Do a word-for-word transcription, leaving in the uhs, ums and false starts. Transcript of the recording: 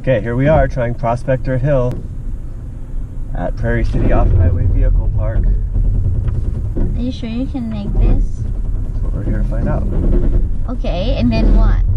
Okay, here we are trying Prospector Hill at Prairie City Off-Highway Vehicle Park. Are you sure you can make this? That's what we're here to find out. Okay, and then what?